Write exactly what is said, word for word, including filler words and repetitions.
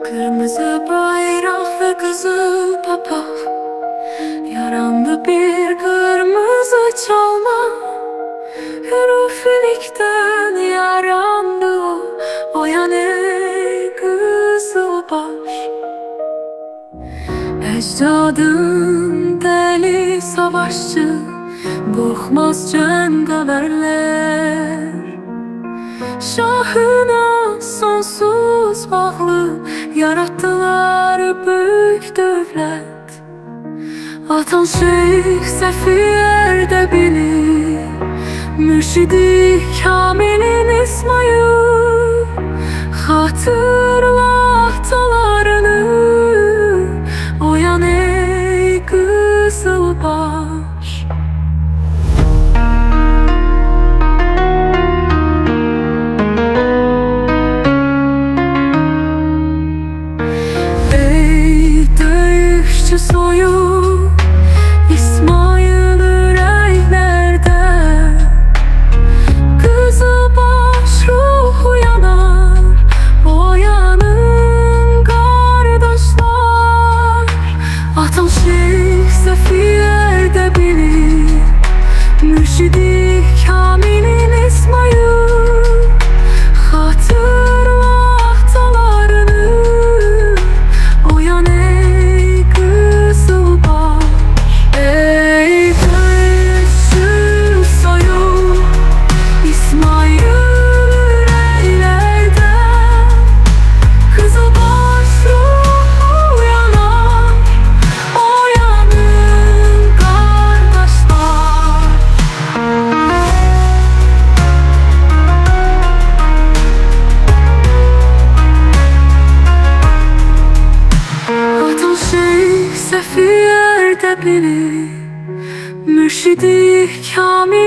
Kırmızı bayrak ve kızıl papaq, yarandı bir kırmızı çalma. Hürüflükten yarandı o, o yani kızıl baş. Ecdadın deli savaşçı, bıkmaz cengaverler. Şahına sonsuz bağlı yarattılar büyük devlet. Atan Şeyh Səfi Ərdəbili, Mürşidi Kamilin İsmayı, hatırla atalarını, uyan ey Qızılbaş. Ey döyüşçü soyu İsmail yüreklerde, Qızılbaş ruhu yanar, oyanın kardeşler. Atan Şeyh Səfi Ərdəbili, Mürşidi Kamilin İsmayı, hatırla atalarını, uyan ey Qızılbaş. Ey döyüşçü soyu İsmail yüreklerde, Qızılbaş ruhu yanar, oyanın kardeşler. Atan Şeyh Səfi Ərdəbili, Mürşidi Kamil